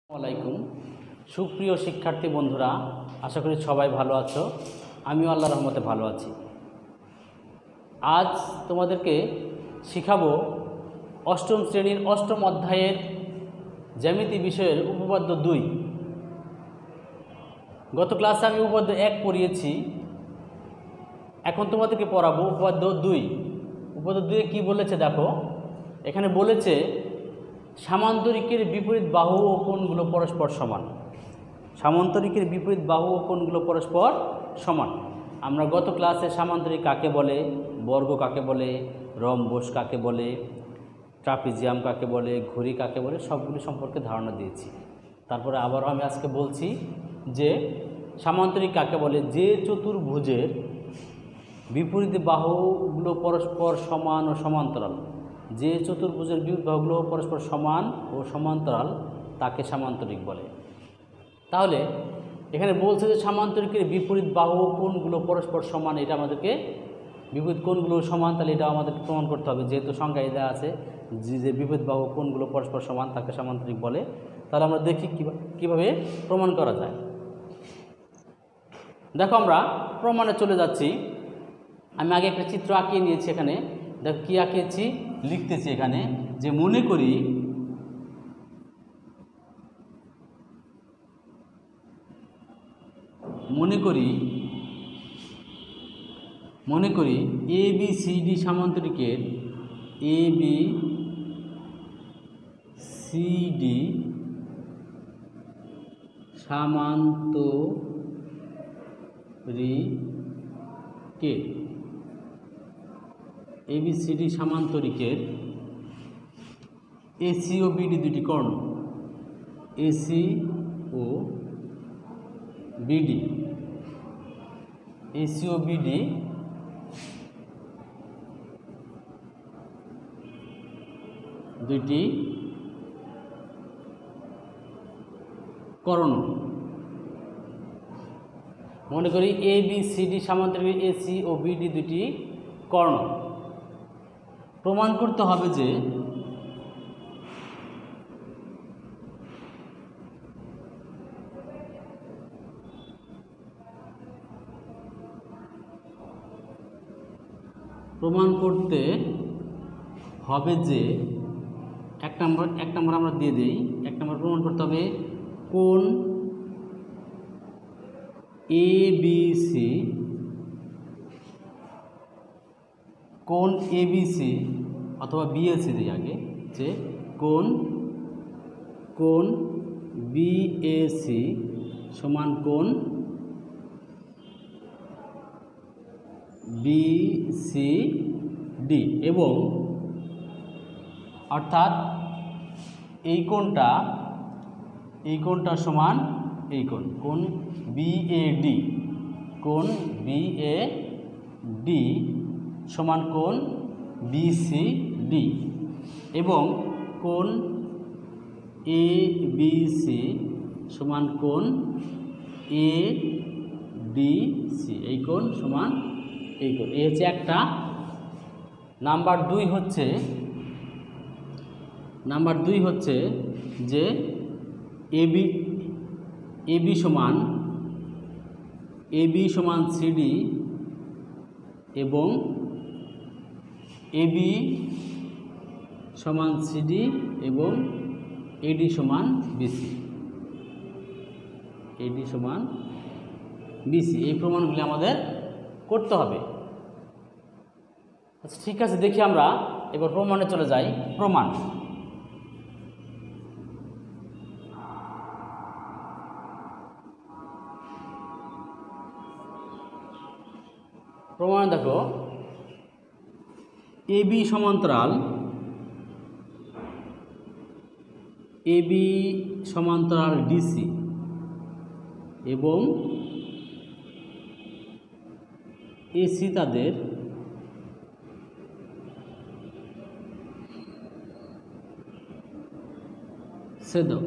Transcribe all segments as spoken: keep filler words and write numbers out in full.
আসসালামাইকুম সুপ্রিয় শিক্ষার্থী বন্ধুরা, আশা করি সবাই ভালো আছো। আমিও আল্লাহর রহমতে ভালো আছি। আজ তোমাদেরকে শিখাবো অষ্টম শ্রেণীর অষ্টম অধ্যায়ের জ্যামিতি বিষয়ের উপপাদ্য দুই। গত ক্লাসে আমি উপপাদ্য এক পড়িয়েছি, এখন তোমাদেরকে পড়াবো উপপাদ্য দুই। উপপাদ্য দুইয়ে কী বলেছে দেখো, এখানে বলেছে সামান্তরিকের বিপরীত বাহু ও কোণগুলো পরস্পর সমান। সামান্তরিকের বিপরীত বাহু ও কোণগুলো পরস্পর সমান। আমরা গত ক্লাসে সামান্তরিক কাকে বলে, বর্গ কাকে বলে, রম্বস কাকে বলে, ট্রাপিজিয়াম কাকে বলে, ঘুড়ি কাকে বলে, সবগুলি সম্পর্কে ধারণা দিয়েছি। তারপরে আবারও আমি আজকে বলছি যে সামান্তরিক কাকে বলে, যে চতুর্ভুজের বিপরীত বাহুগুলো পরস্পর সমান ও সমান্তরাল। যে চতুর্ভুজের বিপরীত বাহুগুলো পরস্পর সমান ও সমান্তরাল তাকে সামান্তরিক বলে। তাহলে এখানে বলছে যে সামান্তরিকের বিপরীত বাহু ও কোণগুলো পরস্পর সমান, এটা আমাদেরকে বিপরীত কোণগুলো সমান, তাহলে এটা আমাদেরকে প্রমাণ করতে হবে। যেহেতু সংজ্ঞায় দেওয়া আছে যে যে বিপরীত বাহু কোণগুলো পরস্পর সমান তাকে সামান্তরিক বলে। তাহলে আমরা দেখি কীভাবে প্রমাণ করা যায়। দেখো, আমরা প্রমাণে চলে যাচ্ছি। আমি আগে একটা চিত্র আঁকিয়ে নিয়েছি। এখানে দেখো কী আঁকিয়েছি, লিখতেছি এখানে যে মনে করি মনে করি মনে করি এ বি সি ডি সামান্তরিকের এ বি সি ডি সামান্তরিকের এ বি সি ডি সামান্তরিকের এসি ও বিডি দুটি কর্ণ। এসি ও বিডি এসি ও বিডি দুইটি কর্ণ। মনে করি এ বি সি ডি সামান্তরিকের এসি ও বিডি দুটি কর্ণ। প্রমাণ করতে হবে যে প্রমাণ করতে হবে যে এক নম্বর এক নম্বর আমরা দিয়ে দিই। এক নম্বর প্রমাণ করতে হবে কোণ এ বি সি কোণ এ বি সি অথবা বিএসি দিই আগে, যে কোণ কোণ বিএসি সমান কোণ বিসিডি, এবং অর্থাৎ এই কোণটা এই কোণটা সমান এই কোণ কোণ বিএডি কোণ বিএডি সমান কোণ বিসিডি, এবং কোণ এ বি সি সমান কোণ এ ডি সি, এই কোণ সমান এই কোণ। এই হচ্ছে একটা। নাম্বার দুই হচ্ছে নাম্বার দুই হচ্ছে যে এবি এবি সমান এবি সমান সিডি এবং এবি সমান সিডি এবং এডি সমান বিসি এডি সমান বিসি। এই প্রমাণগুলি আমাদের করতে হবে। আচ্ছা, ঠিক আছে, দেখি আমরা এবার প্রমাণে চলে যাই। প্রমাণ প্রমাণ দেখো, এবি সমান্তরাল এবি সমান্তরাল ডিসি এবং এসি তাদের ছেদক।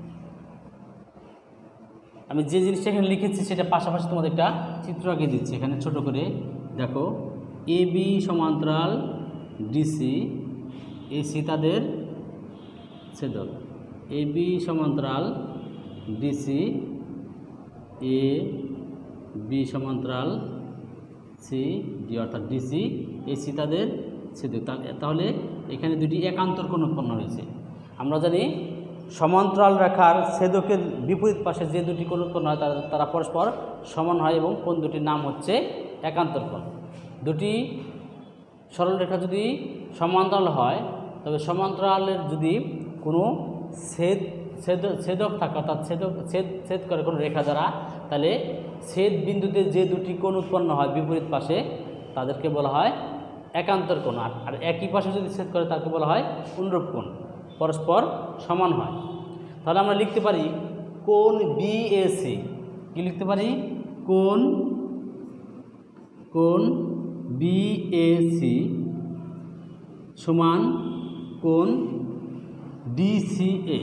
আমি যে জিনিসটা এখানে লিখেছি সেটা পাশাপাশি তোমাদের একটা চিত্র আঁকে দিচ্ছি এখানে ছোট করে। দেখো, এ বি সমান্তরাল ডিসি, এসি তাদের ছেদক। এ বি সমান্তরাল ডিসি এ বি সমান্তরাল সি ডি অর্থাৎ ডিসি এসি তাদের ছেদক। তাহলে এখানে দুটি একান্তর কোণ উৎপন্ন হয়েছে। আমরা জানি সমান্তরাল রেখার ছেদকের বিপরীত পাশে যে দুটি কোণ উৎপন্ন হয় তারা তারা পরস্পর সমান হয় এবং কোণ দুটির নাম হচ্ছে একান্তর কোণ। দুটি সরলরেখা যদি সমান্তরাল হয় তবে সমান্তরালের যদি কোনো ছেদ ছেদ ছেদক থাকে অর্থাৎ ছেদক ছেদ ছেদ করে কোনো রেখা দ্বারা, তাহলে ছেদ বিন্দুতে যে দুটি কোণ উৎপন্ন হয় বিপরীত পাশে তাদেরকে বলা হয় একান্তর কোণ। আর একই পাশে যদি ছেদ করে তাকে বলা হয় অনুরূপ কোণ, পরস্পর সমান হয়। তাহলে আমরা লিখতে পারি কোণ বিএসি। কি লিখতে পারি? কোণ কোণ বিএসি সমান কোণ ডিসিএ।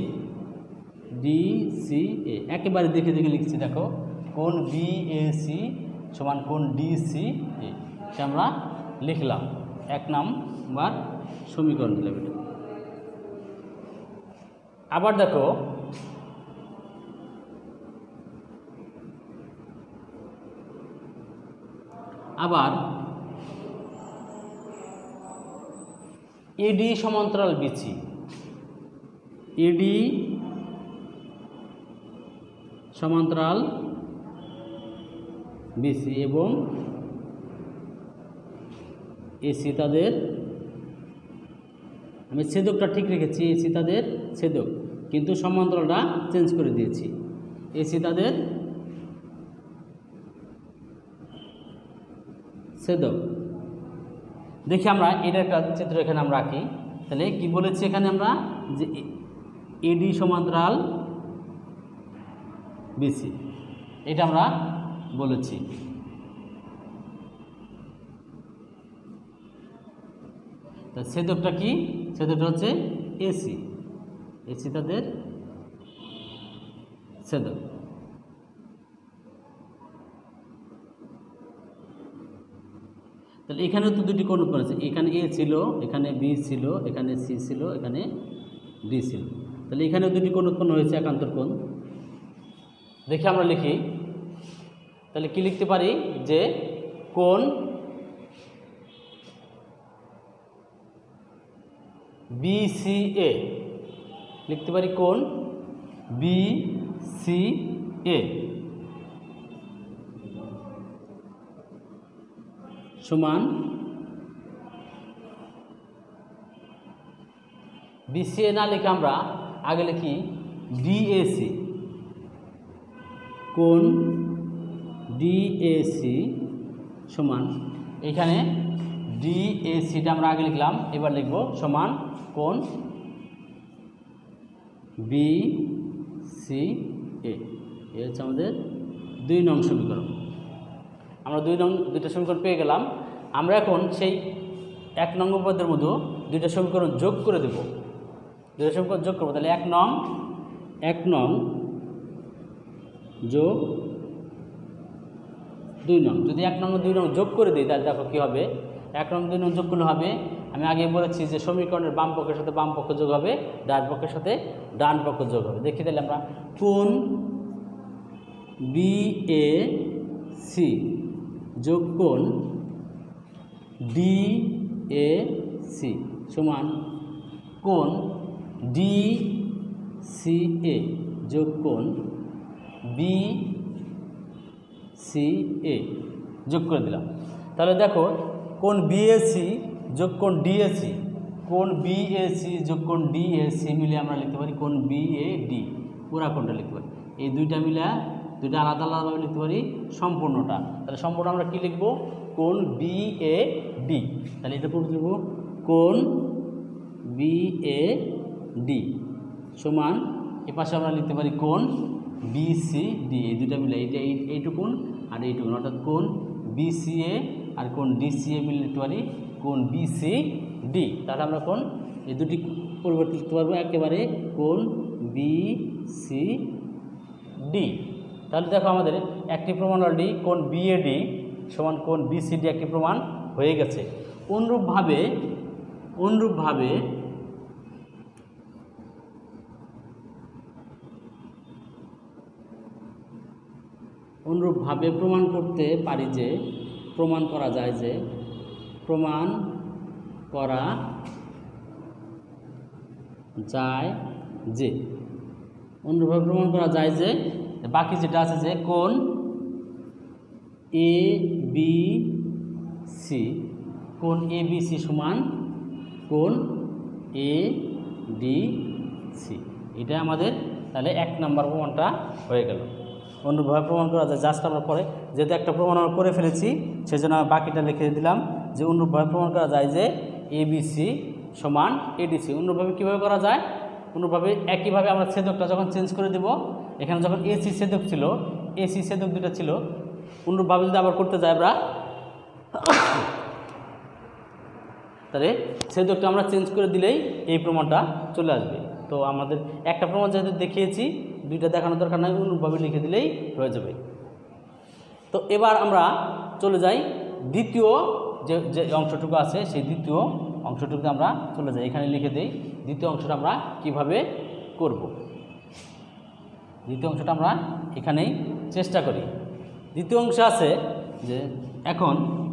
ডিসিএ একেবারে দেখে দেখে লিখছি, দেখো কোণ বিএসি সমান কোণ ডিসিএ, সে আমরা লিখলাম এক নাম্বার সমীকরণ দিলাম এটা। আবার দেখো আবার এডি সমান্তরাল বিসি, এডি সমান্তরাল বিসি এবং এসি তাদের, আমি ছেদকটা ঠিক রেখেছি, এসি তাদের ছেদক, কিন্তু সমান্তরালটা চেঞ্জ করে দিয়েছি। এসি তাদের ছেদক। দেখি আমরা এটা একটা চিত্র এখানে আমরা আঁকি। তাহলে কি বলেছি এখানে আমরা যে এডি সমান্তরাল বিসি, এটা আমরা বলেছি। তা ছেদকটা কি? ছেদকটা হচ্ছে এসি, এসি তাদের ছেদক। তাহলে এখানেও তো দুটি কোণ উৎপন্ন হয়েছে, এখানে এ ছিল, এখানে বি ছিল, এখানে সি ছিল, এখানে ডি ছিল। তাহলে এখানেও দুটি কোণ উৎপন্ন হয়েছে একান্তর কোণ। দেখি আমরা লিখি, তাহলে কি লিখতে পারি যে কোণ বিসিএ, লিখতে পারি কোণ বিসিএ সমান বিসিএ না লিখে আমরা আগে লিখি ডিএসি, কোণ ডিএসি সমান, এখানে ডিএসিটা আমরা আগে লিখলাম, এবার লিখব সমান কোণ বিসিএ। এই হচ্ছে আমাদের দুই নং সমীকরণ। আমরা দুই নং দুইটা সমীকরণ পেয়ে গেলাম। আমরা এখন সেই এক নং উপপাদ্যের মধ্যে দুইটা সমীকরণ যোগ করে দেব, দুইটা সমীকরণ যোগ করবো। তাহলে এক নং এক নং যোগ দুই নং, যদি এক নং দুই নং যোগ করে দিই তাহলে দেখো কী হবে। এক নং দুই নং যোগ করলে হবে, আমি আগে বলেছি যে সমীকরণের বাম পক্ষের সাথে বাম পক্ষ যোগ হবে, ডান পক্ষের সাথে ডান পক্ষ যোগ হবে। দেখি তাহলে আমরা কোণ বি এ সি যোগ কোণ ডি এ সি সমান কোণ ডি সি এ যোগ কোণ বি সি এ যোগ করে দিলাম। তাহলে দেখো কোণ বিএসি যোগ কোণ ডিএসি, কোণ বিএসি যোগ কোণ ডিএসি মিলে আমরা লিখতে পারি কোণ বিএডি, পুরা কোণটা লিখতে পারি। এই দুইটা মিলে দুইটা আলাদা আলাদাভাবে লিখতে পারি সম্পূর্ণটা। তাহলে সম্পূর্ণ আমরা কি লিখব? কোণ বিএডি। তাহলে এটা পুরো লিখব কোণ বিএডি সমান, এ পাশে আমরা লিখতে পারি কোণ বিসিডি। এই দুইটা মিলে এইটা এইটুকুন আর এইটুকুন, অর্থাৎ কোণ বিসিএ আর কোণ ডিসিএ মিলে লিখতে পারি কোণ বিসিডি। তাহলে আমরা কোণ এই দুটি পরিবর্তন লিখতে পারবো একেবারে কোণ বিসিডি। তাহলে দেখো আমাদের একটি প্রমাণ অলরেডি কোণ বিএডি সমান কোণ বিসিডি একটি প্রমাণ হয়ে গেছে। অনুরূপভাবে অনুরূপভাবে অনুরূপভাবে প্রমাণ করতে পারি যে প্রমাণ করা যায় যে প্রমাণ করা যায় যে অনুরূপভাবে প্রমাণ করা যায় যে বাকি যেটা আছে যে কোণ এ বি সি কোণ এ বি সি সমান কোণ এ ডি সি, এটা আমাদের তাহলে এক নম্বর প্রমাণটা হয়ে গেল। অনুরূপভাবে প্রমাণ করা যায়, জাস্ট আমরা পরে যেহেতু একটা প্রমাণ আমরা করে ফেলেছি সেজন্য বাকিটা লিখে দিলাম যে অনুরূপভাবে প্রমাণ করা যায় যে এ বি সি সমান এডিসি। অনুরূপভাবে কীভাবে করা যায়? অনুরূপভাবে একইভাবে আমরা ছেদকটা যখন চেঞ্জ করে দেব, এখানে যখন এসি ছেদক ছিল, এসি ছেদক দুটো ছিল, অনুরূপভাবে যদি আবার করতে যাই আমরা তাহলে ছেদকটা আমরা চেঞ্জ করে দিলেই এই প্রমাণটা চলে আসবে। তো আমাদের একটা প্রমাণ যেহেতু দেখিয়েছি, দুইটা দেখানোর দরকার নয়, অনুরূপভাবে লিখে দিলেই হয়ে যাবে। তো এবার আমরা চলে যাই দ্বিতীয় যে যে অংশটুকু আছে সেই দ্বিতীয় অংশটুকুতে আমরা চলে যাই, এখানে লিখে দেই দ্বিতীয় অংশটা আমরা কিভাবে করব। দ্বিতীয় অংশটা আমরা এখানেই চেষ্টা করি। দ্বিতীয় অংশ আছে যে এখন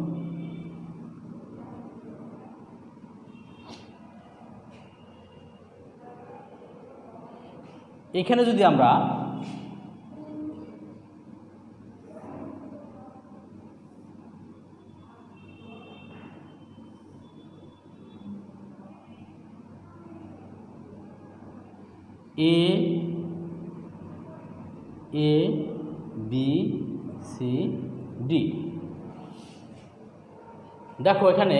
এখানে যদি আমরা A A B C D, দেখো এখানে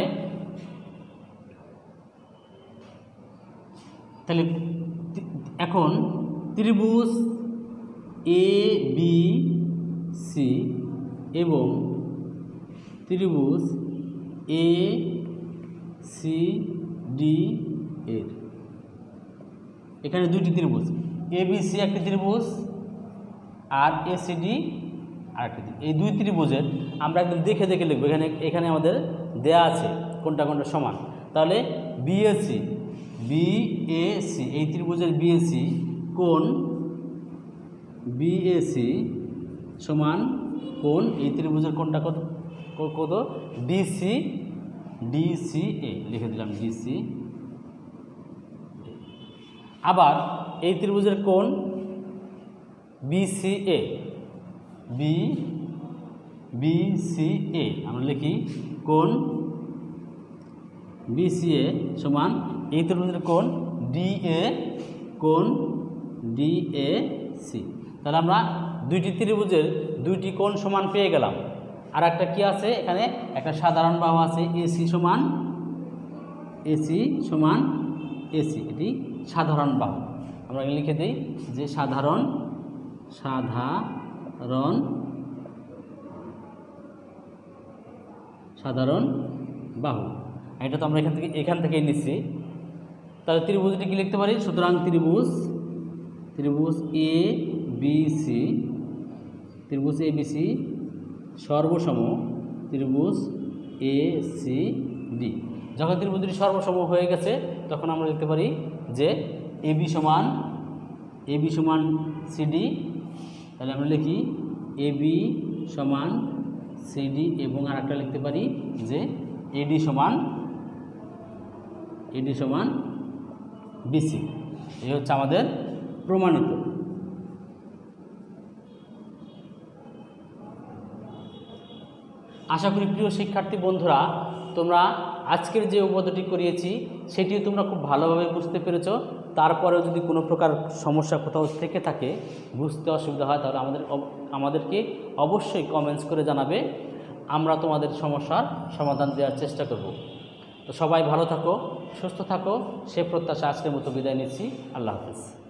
তাহলে এখন ত্রিভুজ এ বি সি এবং ত্রিভুজ এ সি ডি এর এখানে দুইটি ত্রিভুজ, এ বি সি একটি ত্রিভুজ আর এ সি ডি আরেকটি ত্রিভুজ। এই দুই ত্রিভুজের আমরা একদম দেখে দেখে লিখবো। এখানে এখানে আমাদের দেয়া আছে কোনটা কোনটা সমান। তাহলে বিএসি বিএসি এই ত্রিভুজের বিএসি কোণ বিএসি সমান কোণ এই ত্রিভুজের কোণটা কত কত ডিসি ডিসি এ লিখে দিলাম ডিসি। আবার এই ত্রিভুজের কোণ বিসিএ বি বিসিএ আমরা লিখি কোণ বিসিএ সমান এই ত্রিভুজের কোণ ডিএ কোণ ডিএসি। তাহলে আমরা দুইটি ত্রিভুজের দুইটি কোণ সমান পেয়ে গেলাম। আর একটা কি আছে এখানে একটা সাধারণ বাহু আছে এসি সমান এসি সমান এসি, এটি সাধারণ বাহু। আমরা লিখে দিই যে সাধারণ সাধারণ সাধারণ বাহু, এটা তো আমরা এখান থেকে এখান থেকেই নিচ্ছি। তাহলে ত্রিভুজটি কি লিখতে পারি? সুতরাং ত্রিভুজ ত্রিভুজ এ বি সি ত্রিভুজ এ বি সি সর্বসম ত্রিভুজ এ সি ডি। যখন ত্রিভুজটি সর্বসম হয়ে গেছে তখন আমরা লিখতে পারি যে এ বি সমান এ বি সমান সিডি। তাহলে আমরা লিখি এ বি সমান সিডি এবং আর একটা লিখতে পারি যে এডি সমান এডি সমান বিসি। এই হচ্ছে আমাদের প্রমাণিত। আশা করি প্রিয় শিক্ষার্থী বন্ধুরা তোমরা আজকের যে উপপাদ্যটি করিয়েছি সেটিও তোমরা খুব ভালোভাবে বুঝতে পেরেছ। তারপরেও যদি কোনো প্রকার সমস্যা কোথাও থেকে থাকে, বুঝতে অসুবিধা হয়, তাহলে আমাদের আমাদেরকে অবশ্যই কমেন্টস করে জানাবে। আমরা তোমাদের সমস্যার সমাধান দেওয়ার চেষ্টা করব। তো সবাই ভালো থাকো, সুস্থ থাকো, সে প্রত্যাশা আজকের মতো বিদায় নিচ্ছি। আল্লাহ হাফেজ।